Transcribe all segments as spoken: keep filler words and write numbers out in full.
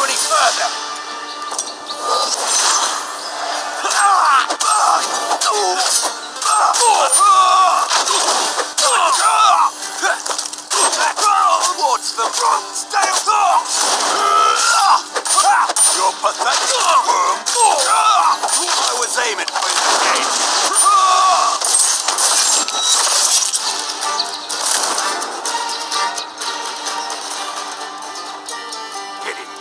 any further. What's the front? Stay up! You're pathetic, worm! I was aiming for you again. Get him.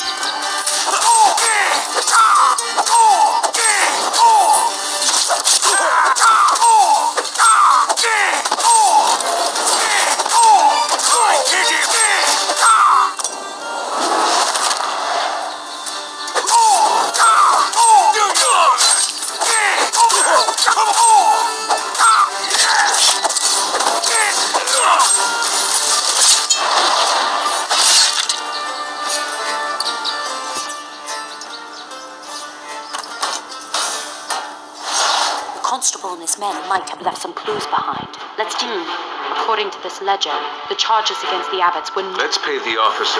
Constable and his men might have left some clues behind. Let's do. According to this ledger, the charges against the abbots were... Let's pay the officer.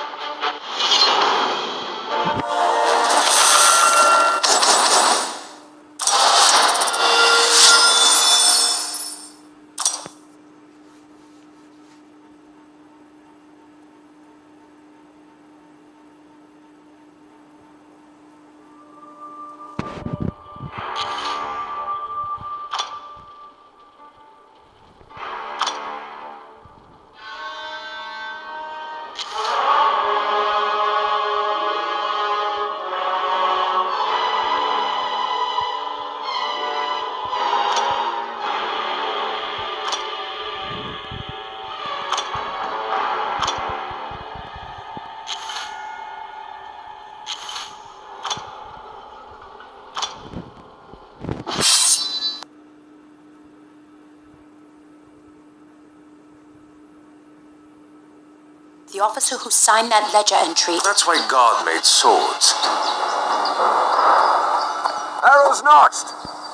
The officer who signed that ledger entry... That's why God made swords. Arrows notched!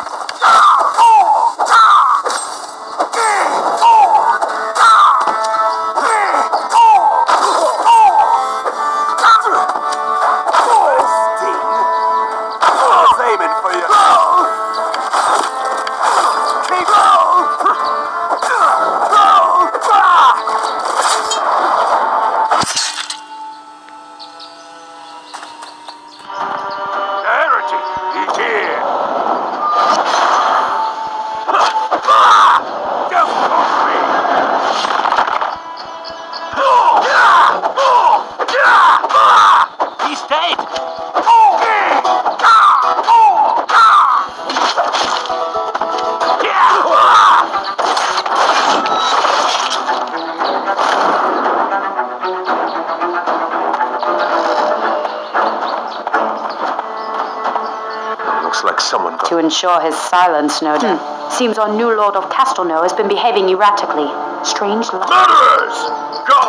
Like someone got... To ensure his silence, no doubt. Hmm. Seems our new Lord of Castelnau has been behaving erratically. Strange luck. Murderers! Go!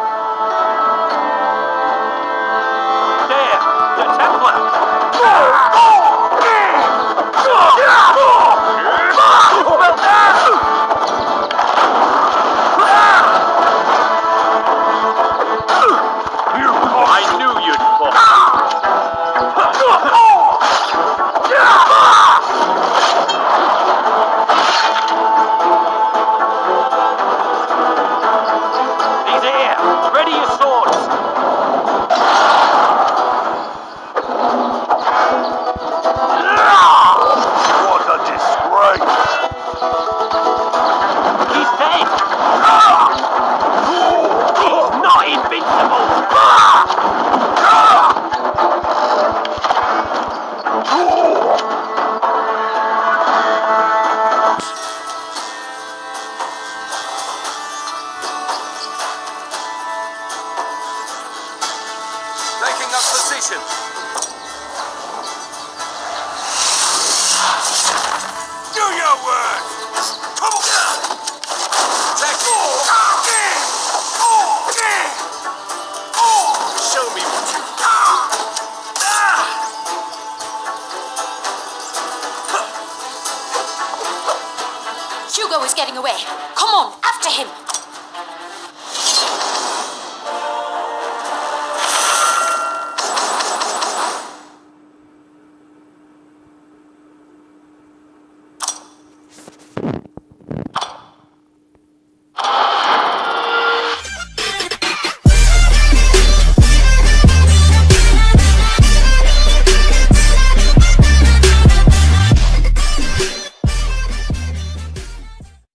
There! The Templar! I knew you'd fall. Position. Do your work. Come on. Take it. Show me what you got. Hugo is getting away. Come on, after him.